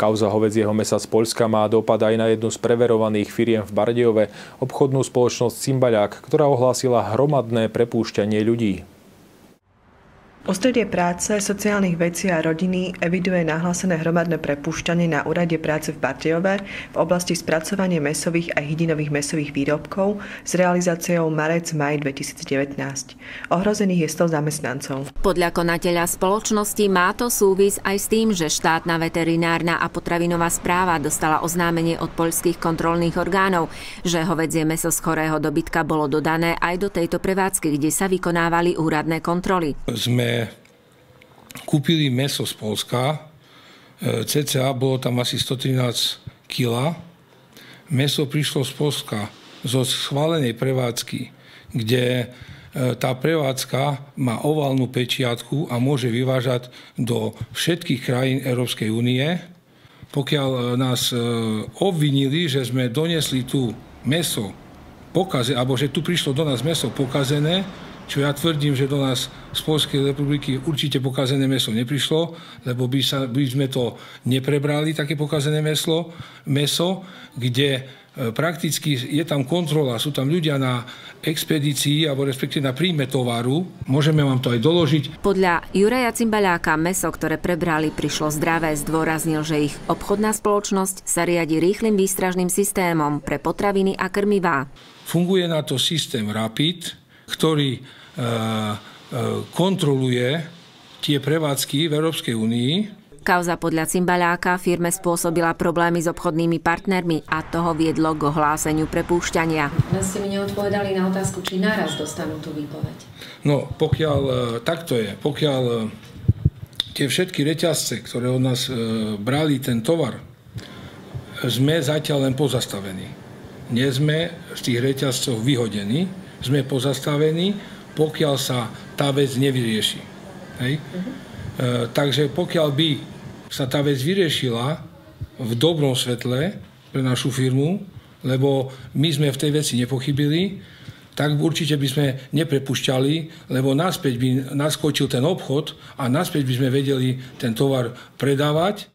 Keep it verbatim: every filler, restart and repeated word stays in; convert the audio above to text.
Kauza hovädzieho mäsa z Poľska má dopad aj na jednu z preverovaných firiem v Bardejove, obchodnú spoločnosť Cymbaľák, ktorá ohlásila hromadné prepúšťanie ľudí. Ústredie práce, sociálnych vecí a rodiny eviduje nahlásené hromadné prepúšťanie na úrade práce v Bardejove v oblasti spracovania mäsových a hydinových mäsových výrobkov s realizáciou marec-maj dvetisícdevätnásť. Ohrozených je sto zamestnancov. Podľa konateľa spoločnosti má to súvis aj s tým, že štátna veterinárna a potravinová správa dostala oznámenie od poľských kontrolných orgánov, že hovädzie mäso z chorého dobytka bolo dodané aj do tejto prevádzky, kde sa vykonávali úradné kontroly. Sme kúpili mäso z Poľska, cca bolo tam asi stotrinásť kilogramov. Mäso prišlo z Poľska zo schválenej prevádzky, kde tá prevádzka má oválnu pečiatku a môže vyvážať do všetkých krajín Európskej únie. Pokiaľ nás obvinili, že sme donesli tu mäso pokazené, alebo že tu prišlo do nás mäso pokazené, čo ja tvrdím, že do nás z Poľskej republiky určite pokazené mäso neprišlo, lebo by, sa, by sme to neprebrali, také pokazené mäso, mäso, kde prakticky je tam kontrola, sú tam ľudia na expedícii, alebo respektíve na príjme tovaru. Môžeme vám to aj doložiť. Podľa Juraja Cymbaľáka mäso, ktoré prebrali, prišlo zdravé. Zdôraznil, že ich obchodná spoločnosť sa riadi rýchlym výstražným systémom pre potraviny a krmivá. Funguje na to systém Rapid, ktorý e, e, kontroluje tie prevádzky v Európskej únii. Kauza podľa Cymbaľáka firme spôsobila problémy s obchodnými partnermi a toho viedlo k ohláseniu prepúšťania. Len ste mi neodpovedali na otázku, či naraz dostanú tú výpoveď. No, pokiaľ, takto je, pokiaľ tie všetky reťazce, ktoré od nás e, brali ten tovar, sme zatiaľ len pozastavení. Nie sme z tých reťazcov vyhodení, sme pozastavení, pokiaľ sa tá vec nevyrieši. Hej? Uh-huh. E, takže pokiaľ by sa tá vec vyriešila v dobrom svetle pre našu firmu, lebo my sme v tej veci nepochybili, tak určite by sme neprepušťali, lebo naspäť by naskočil ten obchod a naspäť by sme vedeli ten tovar predávať.